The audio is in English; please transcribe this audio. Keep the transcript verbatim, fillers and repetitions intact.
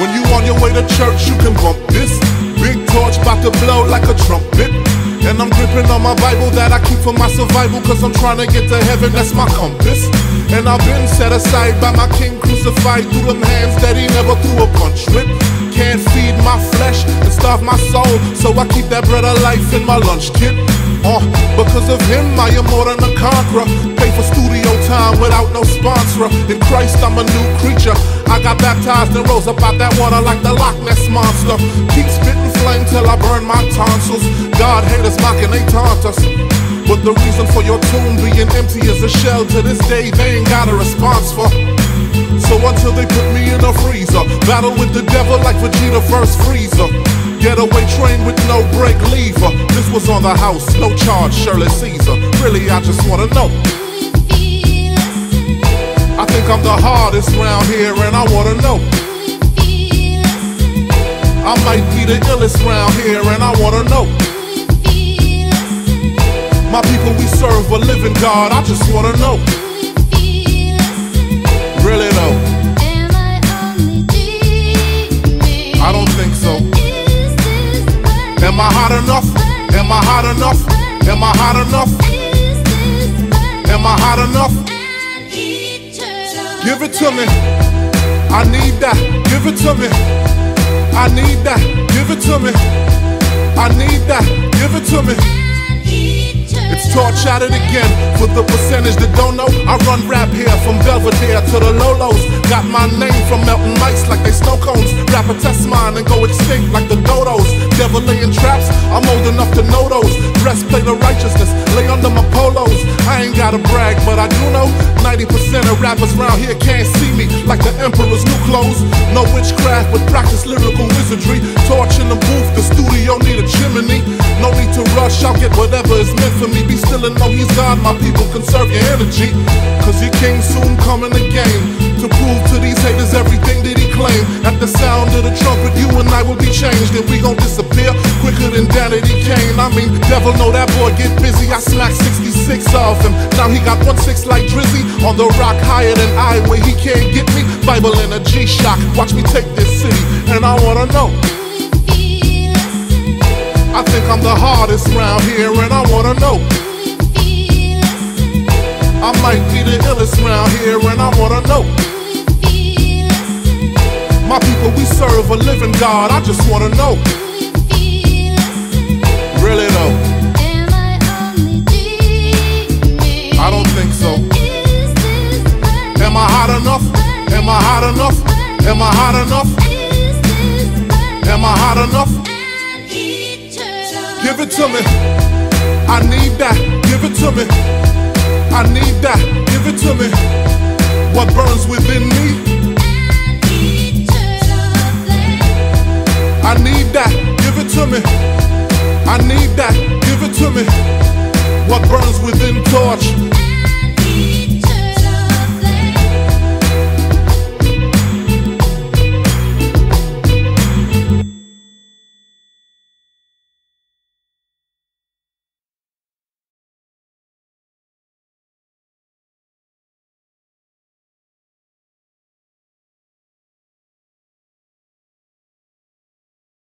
When you on your way to church, you can bump this. Big torch bout to blow like a trumpet. And I'm gripping on my Bible that I keep for my survival, cause I'm trying to get to heaven, that's my compass. And I've been set aside by my King crucified through them hands that he never threw a punch with. Can't feed my flesh and starve my soul, so I keep that bread of life in my lunch kit. Uh, because of him I am more than a conqueror. Pay for studio time without no sponsor. In Christ I'm a new creature. I got baptized and rose up out that water like the Loch Ness monster. Keep spitting flame till I burn my tonsils. God haters mocking, they taunt us. But the reason for your tomb being empty is a shell. To this day they ain't got a response for. So until they put me in a freezer, battle with the devil like Vegeta first Freezer. Getaway train with no brake lever. This was on the house, no charge, Shirley Caesar. Really, I just wanna know. I think I'm the hardest round here, and I wanna know. I might be the illest round here, and I wanna know. My people, we serve a living God, I just wanna know. Really though, I don't think so. Am I hot enough? Am I hot enough? Am I hot enough? Am I hot enough? Give it to me. I need that. Give it to me. I need that. Give it to me. I need that. Give it to me. It's torch at it again. For the percentage that don't know, I run rap here from Belvedere to the Lolos. Got my name from melting mice like they snow cones. Rapper test mine and go extinct like the dodos. Devil laying traps, I'm old enough to know those. Breastplate of righteousness, lay under my polos. I ain't gotta brag, but I do know ninety percent of rappers around here can't see me like the emperor's new clothes. No witchcraft, but practice lyrical wizardry. Torch in the booth, the studio need a chimney. No need to rush, I'll get whatever is meant for me. Be still and know he's God, my people conserve your energy. Cause your king soon coming again to prove to these haters everything that he claimed. At the sound of the trumpet, you and I will be changed, and we gon' disappear quicker than Danity Kane. I mean, devil know that boy get busy. I smacked sixty-six of him. Now he got one six like Drizzy on the rock higher than I, where he can't get me. Bible in a G-Shock, watch me take this city, and I wanna know. I think I'm the hardest round here, and I wanna know. I might be the illest round here, and I wanna know. My people, we serve a living God, I just wanna know. Really though, I don't think so. Am I hot enough? Am I hot enough? Am I hot enough? Am I hot enough? Give it to me. I need that. Give it to me. I need that. Give it to me. What burns within me? I need that. Give it to me. I need that. Give it to me. What burns within torch?